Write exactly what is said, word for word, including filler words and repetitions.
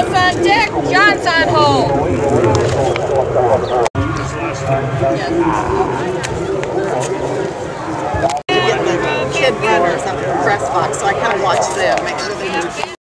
Jeff's on deck, John's on hold. Kid or something, press box, so I kind of watch them, make sure they do.